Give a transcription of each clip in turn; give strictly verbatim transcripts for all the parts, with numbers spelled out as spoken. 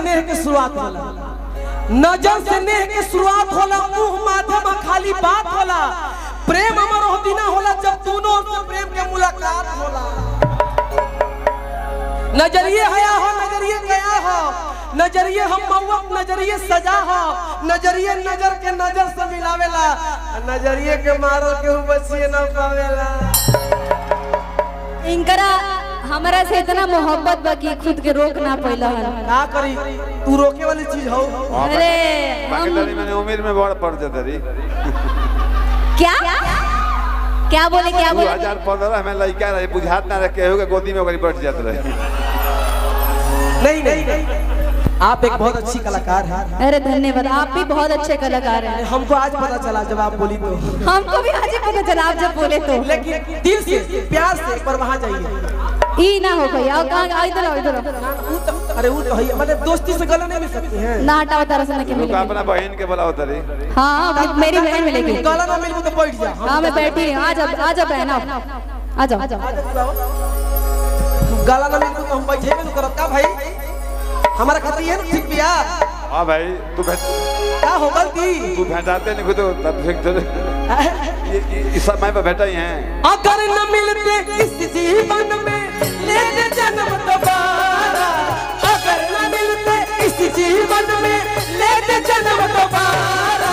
नेह के शुरुआत होला, नजर से नेह के शुरुआत होला, मुंह माध्यम खाली बात होला। प्रेम अमर होती ना होला जब दोनों ओर से प्रेम के मुलाकात होला। नजरिए हया हो, नजरिए गया हो, नजरिए हम मौत, नजरिए सजा हो, नजरिए नजर के नजर से मिलावेला, नजरिए के मारो के बचिए ना पावेला। इनकरा हमारा से इतना मोहब्बत बाकी खुद के रोक ना पैला है। का करी, तू रोके वाली चीज हो। अरे हम मैंने उम्र में बड़ पड़ जाता रही। क्या क्या बोले क्या बोले? दो हज़ार पंद्रह में लड़का रहे, बुझात ना रखे हो गोदी में ओकरी बैठ जाते रहे। नहीं नहीं, आप एक बहुत अच्छी कलाकार हैं। अरे धन्यवाद, आप भी बहुत अच्छे कलाकार हैं। हमको आज पता चला जब आप बोली तो। हमको भी आज ही पता चला आप जब बोले तो। लेकिन दिल से प्यार से पर वहाँ जाइए। ई ना हो भैया, कहाँ इधर आओ इधर। अरे वो तो है, मतलब दोस्ती से गले नहीं मिल सकती हैं। ना हटाओ तरह से ना के मिलेगी। अपना बहन के बुलाओ तरी। हाँ मेरी बहन मिलेगी। गला ना मिले तो बैठ जा। हाँ मैं बैठी हूँ, आ जा आ जा बहन आओ, आ जाओ आ जाओ। गला ना मिले तो हम बैठे भी नहीं करता भाई, हमारा खातिर है ना ठीक बिया। हाँ भाई तू क्या हो गलती, तू भेजाते नहीं खुद तब फिर इस समय पे बैठा ही हैं। अगर न मिलते इस जीवन में ले ले जन्म दोबारा, अगर न मिलते इस जीवन में ले ले जन्म दोबारा।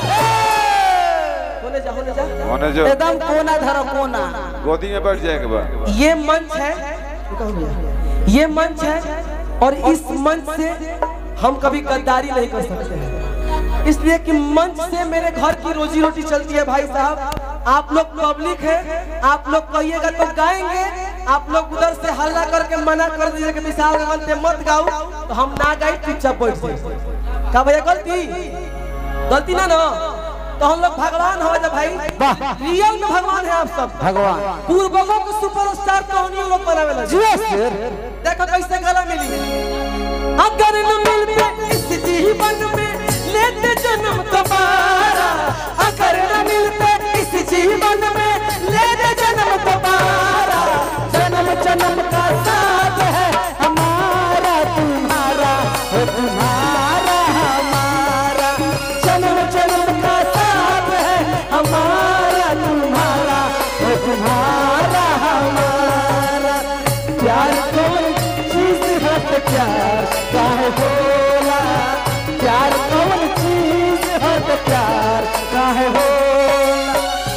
होने जा होने जा होने जो एकदम कोना धरो कोना, गोदी में बैठ जाएगा बा। ये मंच है, ये मंच है और इस मंच से हम कभी गद्दारी नहीं कर सकते हैं, इसलिए कि मंच से मेरे घर की रोजी रोटी चलती है। भाई साहब आप लोग पब्लिक है, आप लोग कहिएगा तो गाएंगे, आप लोग उधर से हल्ला करके मना कर दीजिए कि विशाल गगन पे मत गाओ, तो हम ना गाए चुपचाप बैठ जाए। क्या भैया गलती गलती ना ना, तो हम लोग भगवान हो जा भाई, रियल में भगवान है आप सब। भगवान पूर्वकों को सुपरस्टार तो हम लोग बनावे लगे। देखो कैसे गला मिली। अगर न मिलते इस जीवन में लेते जन्म दोबारा, अगर न मिलते इस जीवन में लेते जन्म दोबारा। जन्म जन्म का साथ है हमारा तुम्हारा, हो तुम्हारा हमारा। जन्म जन्म का साथ है हमारा तुम्हारा, हो तुम्हारा हमारा। प्यार कौन चीज है तो प्यार काहे होला, प्यार कौन चीज है तो प्यार काहे होला।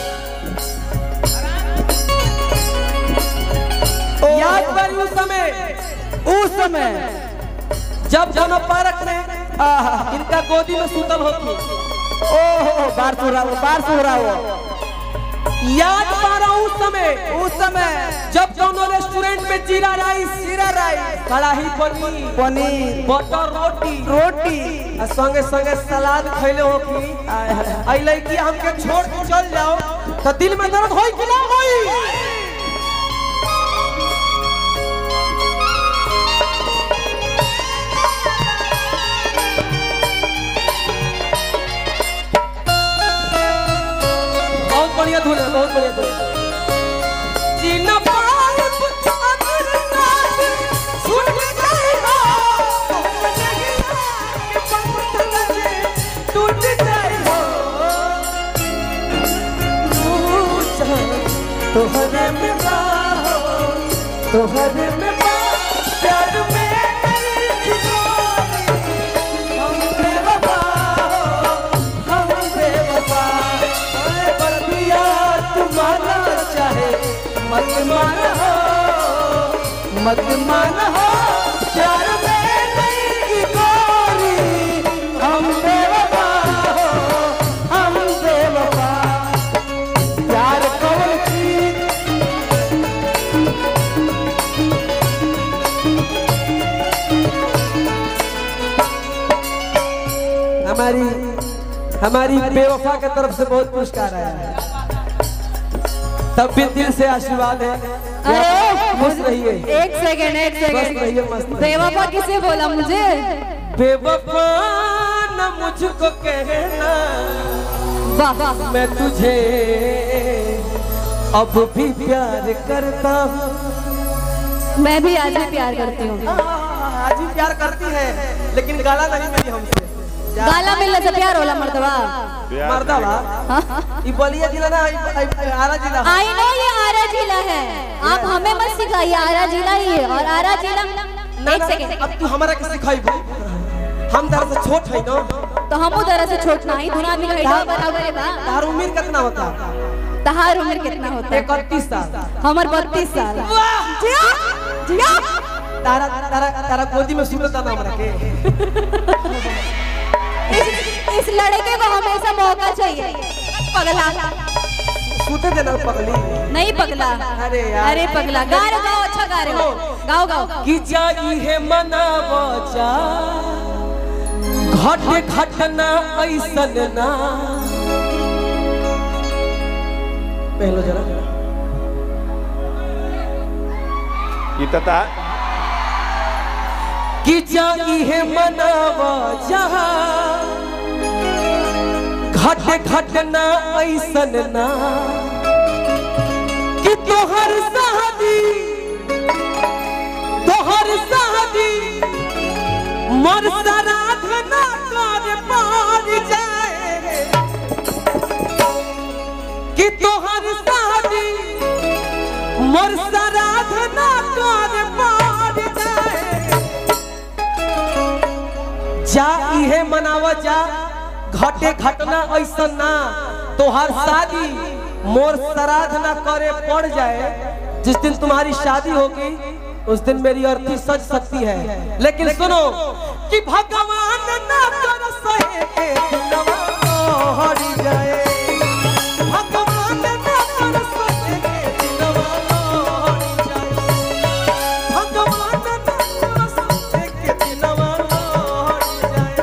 याद कर उस समय, उस समय जब जन पार्क में इनका गोदी में सुतल होती। ओहो बार सुराओ बार सुराओ। याद पा रहा हूँ उस समय, उस समय जब दोनों रेस्टोरेंट में जीरा राइस, जीरा राइस, कड़ाही पनीर, पनीर, बटर रोटी, रोटी, संगे संगे सलाद खैले हो की। आई लड़की हमके छोड़ के चल जाओ तो दिल में दर्द होई कि ना होई? बहुत बढ़िया धुन है, बहुत बढ़िया धुन। जीना पाए कुछ अगर रात छूट गई हो, कि पंख लगे टूट जाए हो। तोहरे में बाहो, तोहरे में बाहो, प्यार में नहीं खिलौनी। हम बेवफा हो, हम बेवफा। माना चाहे मत माना हो, मत माना हो, प्यार में नहीं गोरी। हम बेवफा हो, हम बेवफा। प्यार कौन चीज, हमारी हमारी बेवफा की तरफ से बहुत पुरस्कार आया है, तब भी दिल से आशीर्वाद है। अरे खुश रहिए। एक सेकंड एक सेकंड, बेवफा किसे बोला मुझे? बेवफा न मुझको कहना, वाह मैं तुझे अब भी प्यार करता हूँ। मैं भी आज भी प्यार करती हूँ। आज भी प्यार करती है लेकिन गाला नहीं मिली हमसे। गाला मिलने से प्यार होला मर्दवा मर्दवा ये बलिया जिला ना आरा जिला। आई नो ये आरा जिला है, आप हमें मत सिखाइए, आरा जिला ही है। और आरा जिला एक सेकंड, अब तू हमारा के सिखाइबो, हम दर से छोट है ना तो हमो दर से छोट नहीं, दोनों आदमी का हाइट बराबर है बा। तार उम्र कितना होता? तहार उम्र कितना होता है? इकतीस साल। हमर बत्तीस साल। जिया जिया तारा तारा तारा गोदी में सुनता ना हमरा के। इस, इस लड़के को हमेशा मौका चाहिए। पगला सूते देना पगली नहीं पगला। अरे यार अरे पगला गा रहे गाओ, अच्छा गा रहे हो, गाओ गाओ। कि जाई है मनावा जा घटे घटना ऐसन ना। पहलो जरा इतना कि जाई है मनावा जा घटे घटना ऐसन ना कि तोहर शादी तोहर शादी मर सराधना कर पार जाए कि तोहर शादी मर सराधना कर पार जाए। जा इहे मनावा जा घटे घटना ऐसा ना तोहर शादी मोर श्राद्ध ना करे पड़ जाए। जिस दिन तुम्हारी शादी होगी उस दिन मेरी अर्थी सज सकती है, लेकिन सुनो कि भगवान ना कर सहे के दिलवा हरि जाए। भगवान ना कर सहे के दिलवा हरि जाए। भगवान ना कर सहे के दिलवा हरि जाए।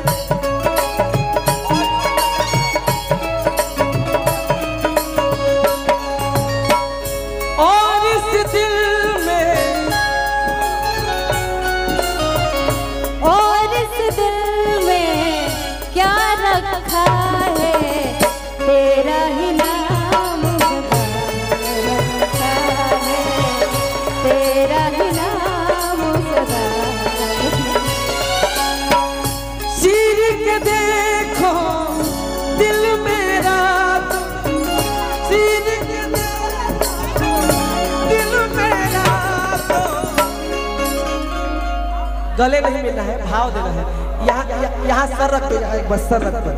और इस दिल में और इस दिल में क्या रखा है, तेरा ही नाम रखा है, तेरा ही नाम चीर के देखो दिल मेरा, चीर के देखो दिल मेरा। तो गले नहीं मिलना है, भाव देना है। यहाँ यहाँ सर रख दो, यहाँ बस सर रख दो।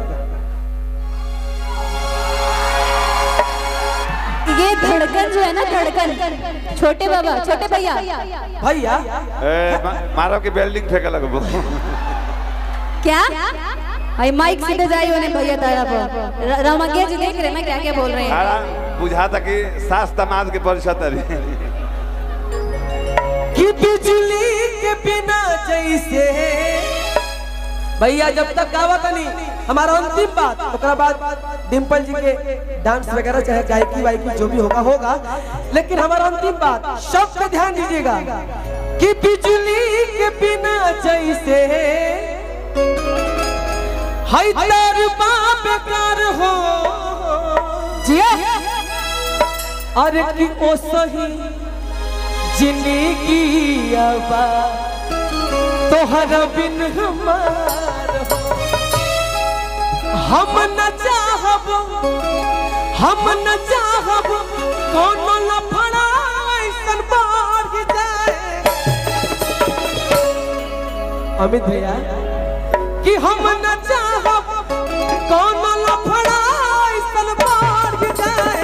ये धड़कन जो है ना, धड़कन छोटे बाबा, छोटे भैया भैया ए, मा, मारो की बिल्डिंग फेंके लगबो। क्या भाई माइक सीधे जाई होने भैया तारा पर रमगे जी देख रहे मैं क्या क्या बोल रहे हैं। सारा बुझाता कि सास दामाद के परिषद अरे कि बिजली के बिना जैसे भैया जब तक गावत नहीं हमारा अंतिम बात, उसके बाद डिम्पल जी के डांस वगैरह चाहे गायकी वायकी जो भी होगा होगा, लेकिन हमारा अंतिम बात शब्द पे ध्यान दीजिएगा कि बिजली के बिना जैसे हाय तार बाप बेकार हो जिया, अरे कि ओ सही जिंदगी आबा तोहरा बिन हमार हो। हम न चाहब हम न चाहब कोनो लफड़ा ऐसन बढ़ जाए। अमित भैया कि हम न चाहब कोनो लफड़ा ऐसन बढ़ जाए।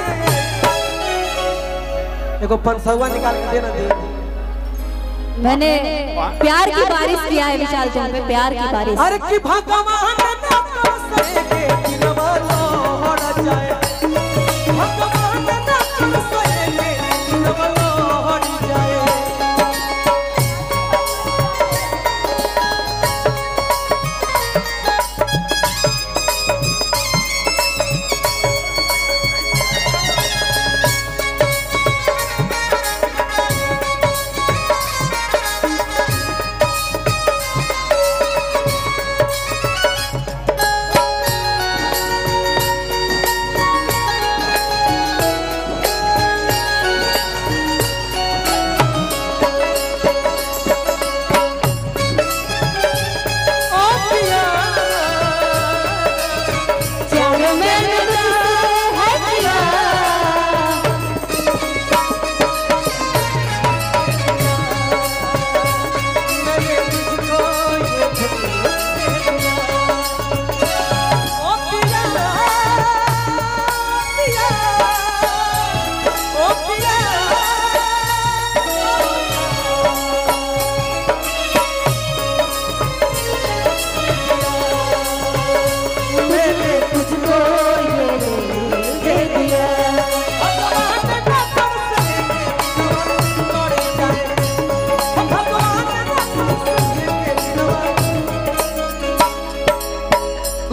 एगो पंसौआ निकाल के देना दे। मैंने प्यार की बारिश किया है विशाल चंद पे, प्यार की बारिश। अरे कि भगवान ना कर सके दिलवा लौट जाए। भगवान ना कर सके दिलवा लौट जाए।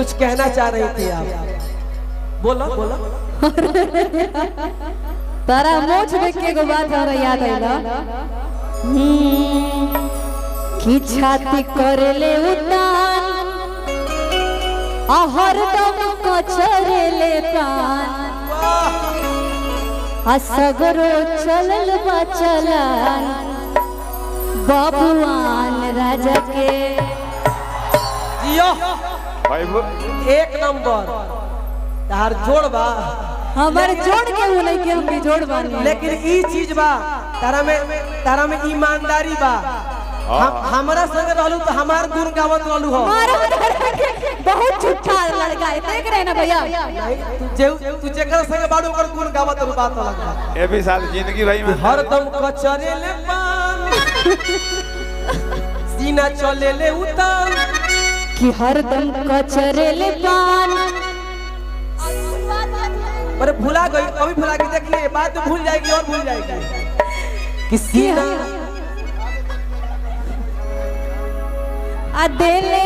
कुछ कहना चाह रही थी आप, बोलो बोलो। तारा मोछ देख के एगो बात हमरा याद आइला कि छाती करले उतान आ हरदम कचरेले पान आ सगरो चलल बा चलान बाबुआन राजा के जियो भाई वो एक नंबर तार जोड़ बा हमारे जोड़ के वो नहीं के हम भी जोड़ बानी लेकिन ई चीज बा तारा में तारा में ईमानदारी बा। हम हमरा संग रहलू तो हमार गुण गावत रहलू हो। हमारा बहुत झूठा लड़का है देख रहे ना भैया तू जे तू जेकर संग बाड़ू ओकर गुण गावत रहलू बात अलग बा। ये भी साल जिंदगी भाई में हरदम कचरे ले पान सीना चले ले उतान कि हरदम कचरेले पान अरे भुला गई कभी भुला के देख ले बात तो भूल जाएगी और भूल जाएगी कि सीना आ देले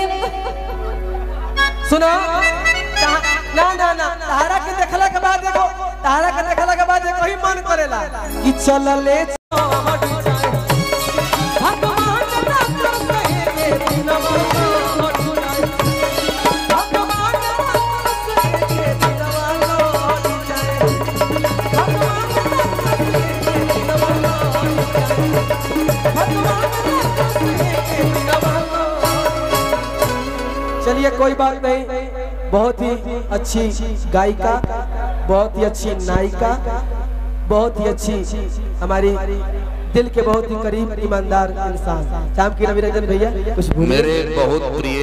सुनो ना ना ना तारा के देखला के बाद देखो तारा के देखला के बाद देखो ही मन करेला कि चल ले चलिए कोई बात नहीं, बहुत ही अच्छी गायिका, बहुत ही अच्छी नायिका, बहुत ही अच्छी हमारी दिल के बहुत ही करीब ईमानदार इंसान शाम की रविरंजन भैया कुछ मेरे बहुत प्रिय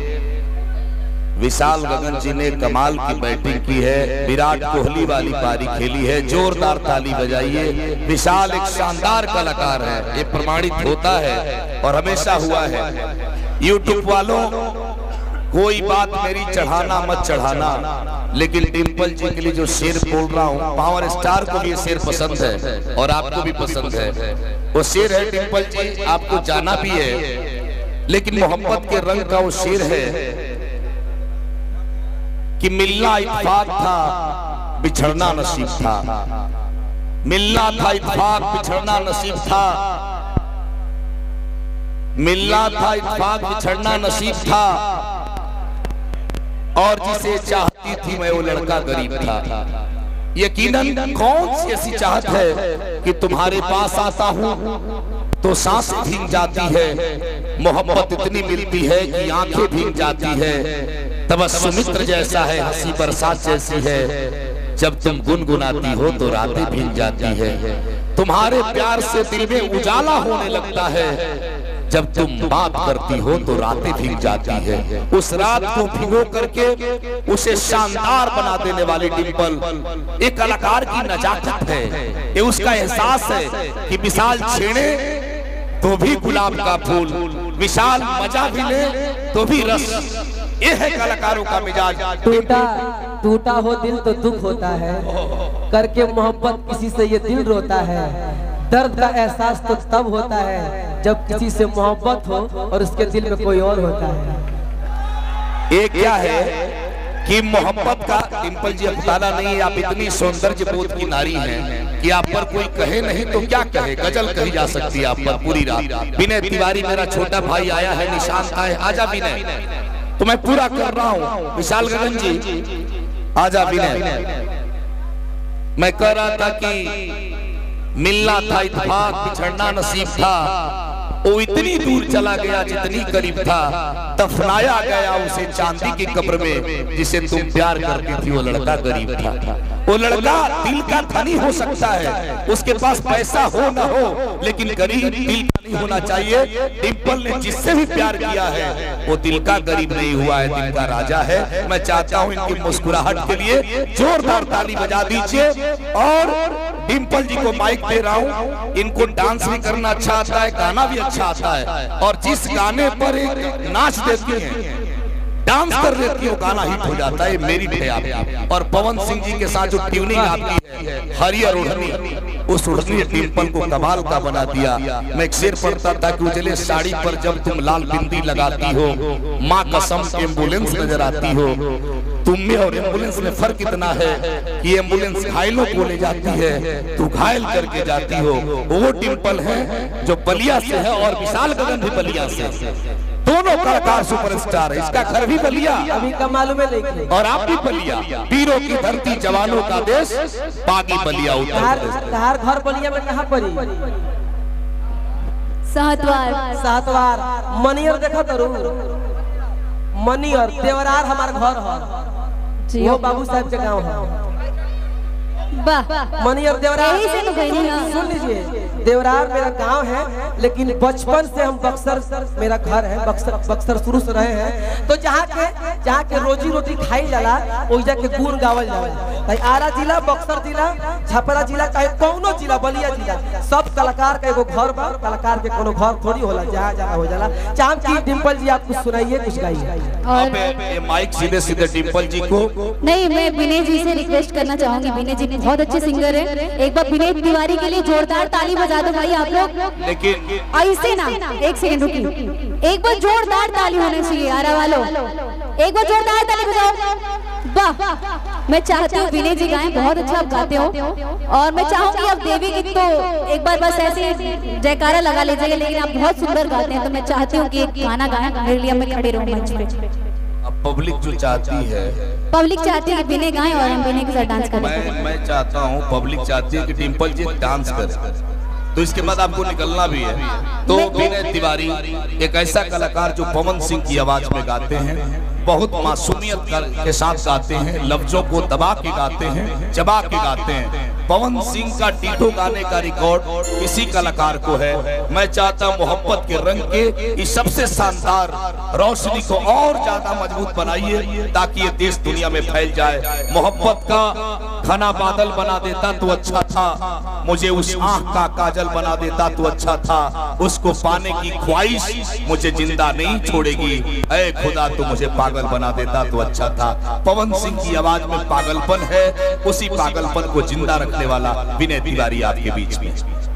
विशाल गगन जी ने कमाल की बैटिंग की है, विराट कोहली वाली पारी खेली है, जोरदार ताली बजाइए। विशाल एक शानदार कलाकार है, ये प्रमाणित होता है और हमेशा हुआ है। यूट्यूब वालों कोई बात मेरी चढ़ाना मत चढ़ाना, लेकिन डिम्पल जी के लिए जो शेर बोल रहा हूँ, पावर स्टार को भी ये शेर पसंद है और आपको भी पसंद है। वो शेर है डिम्पल जी, आपको जाना भी है, लेकिन मोहब्बत के रंग का वो शेर है कि मिलना इत्तेफाक था बिछड़ना नसीब था, मिलना था इत्तेफाक बिछड़ना नसीब था, मिलना था इत्तेफाक बिछड़ना नसीब था, और जिसे चाहती थी मैं वो लड़का गरीब था। यकीनन कौन सी ऐसी चाहत है कि तुम्हारे पास आता हूँ तो सांसें भीग जाती है, मोहब्बत इतनी मिलती है कि आंखें भीग जाती है, तबस्सुमित्र जैसा है, हंसी बरसात जैसी है, जब तुम गुनगुनाती हो तो रातें भीग जाती है, तुम्हारे प्यार से दिल में उजाला होने लगता है, जब तुम बात करती हो तो रातें भीग जाती है। उस रात को भिगो करके उसे शानदार बना देने वाली डिम्पल एक कलाकार की नजाकत है, ये उसका एहसास है कि विशाल छेड़े तो भी गुलाब का फूल, विशाल मजा भी ले तो भी रस, ये है कलाकारों का मिजाज। टूटा टूटा हो दिल तो दुख होता है, करके मोहब्बत किसी से ये दिल रोता है, दर्द का एहसास तो तब होता है जब किसी से मोहब्बत हो और उसके दिल में कोई और होता है। एक क्या है कि मोहब्बत का डिम्पल जी अब ताला नहीं है, आप इतनी सौंदर्य बोध की नारी हैं कि आप पर कोई कहे नहीं तो क्या कहे, गजल कही जा सकती है आप पर पूरी रात। विनय तिवारी मेरा छोटा भाई आया है, निशांत आए, आजा विनय, तो मैं पूरा कर रहा हूँ। विशाल गगन जी आजा विनय, मैं कह रहा था कि मिलना था इत्तेफाक बिछड़ना नसीब था, वो इतनी दूर चला गया जितनी करीब था, दफनाया गया उसे चांदी की कब्र में जिसे तुम प्यार करती थी, वो लड़का गरीब था। वो लड़का दिल का धनी हो सकता है, उसके पास पैसा हो ना हो, लेकिन गरीब दिल का नहीं होना चाहिए। डिम्पल ने जिससे भी प्यार किया है वो दिल का गरीब नहीं हुआ है, दिल का राजा है। मैं चाहता हूँ इनकी मुस्कुराहट के लिए जोरदार ताली बजा दीजिए। और डिम्पल जी को माइक दे रहा हूँ, इनको डांस भी करना अच्छा आता है, गाना भी अच्छा आता है, और जिस गाने पर एक नाच देती हैं, डांस कर लेती हो, गाना हिट हो जाता है, मेरी है आपकी। और पवन सिंह जी के साथ जो ट्यूनिंग आपकी है, हरियर ओढ़नी, उस ओढ़नी ने डिम्पल को कमाल का बना दिया। मैं एक शेर पढ़ता था कि उजले साड़ी पर जब तुम लाल बिंदी लगाती हो, माँ कसम एम्बुलेंस नजर आती हो। तुम में और एम्बुलेंस में फर्क इतना है कि एम्बुलेंस घायलों को ले जाती है, तू घायल करके जाती हो। वो डिम्पल है जो बलिया से है और विशाल गगन भी बलिया से, दोनों कलाकार सुपरस्टार है। इसका घर भी बलिया, अभी का मालूम है, लेकिन और आप भी बलिया, वीरों की धरती, जवानों का देश, बागी बलिया उत्तर प्रदेश। तार घर बलिया में कहाँ पड़ी? सहतवार सातवार मनियर देखा करू, मनियर देवरार हमार घर है, वो बाबू साहब के गाँव है। वाह, मनियर देवरार, यही से तो गई ना। सुन लीजिए, देवरार मेरा गांव है, लेकिन बचपन से हम बक्सर, मेरा घर है बक्सर, बक्सर शुरू से रहे हैं। तो जहाँ के जहाँ के रोजी रोटी खाई जाला, ओइजा के गुण गावल जाला। आरा जिला, बक्सर जिला, छपरा जिला, चाहे कौनो जिला, बलिया जिला, सब कलाकार का एगो घर बा। कलाकार के कोनो घर थोड़ी होला, जहाँ जहाँ हो जाला। चाहम की डिम्पल जी आप कुछ सुनाइए, कुछ गाइए। और ये माइक सीधे सीधे डिम्पल जी को। नहीं, मैं विनय जी से रिक्वेस्ट करना चाहूंगी। विनय जी बहुत अच्छे सिंगर है, एक बार विनय तिवारी के लिए जोरदार ताली बजा दो भाई आप लोग। लेकिन ऐसे ना, एक सेकंड रुकी, एक बार जोरदार ताली होनी चाहिए आरा वालों, एक बार जोरदार ताली बजाओ। वाह, मैं चाहती हूँ विनय जी गाएं, बहुत अच्छा आप गाते हो। और मैं चाहूंगी आप देवी गीत तो एक बार बस ऐसे जयकारा लगा लीजिएगा, लेकिन आप बहुत सुंदर गाते हैं, तो मैं चाहती हूँ कि एक गाना गाएं, मेरे लिए मैं खड़ी रहूं मंच पे। पब्लिक जो चाहती है, पब्लिक चाहती है कि विनय गाएं और हम विनय के साथ डांस करें। मैं मैं चाहता हूँ, पब्लिक चाहती है कि डिम्पल जी डांस करे, तो इसके बाद आपको निकलना भी है। तो विनय तिवारी एक ऐसा कलाकार जो पवन सिंह की आवाज में गाते हैं, बहुत मासूमियत के साथ गाते हैं, लफ्जों को दबा के गाते हैं, चबा के गाते हैं। पवन सिंह का टीटो गाने का रिकॉर्ड इसी कलाकार को है। मैं चाहता मोहब्बत के रंग के इस सबसे शानदार रोशनी को और ज्यादा मजबूत बनाइए, ताकि ये देश दुनिया में फैल जाए। मोहब्बत का घना बादल बना देता तो अच्छा था, मुझे उस आंख का काजल बना देता तो अच्छा था, उसको पाने की ख्वाहिश मुझे जिंदा नहीं छोड़ेगी, ऐ खुदा तो मुझे पागल बना देता तो अच्छा था। पवन सिंह की आवाज में पागलपन है, उसी पागलपन को जिंदा रखने वाला विनय तिवारी आपके बीच में।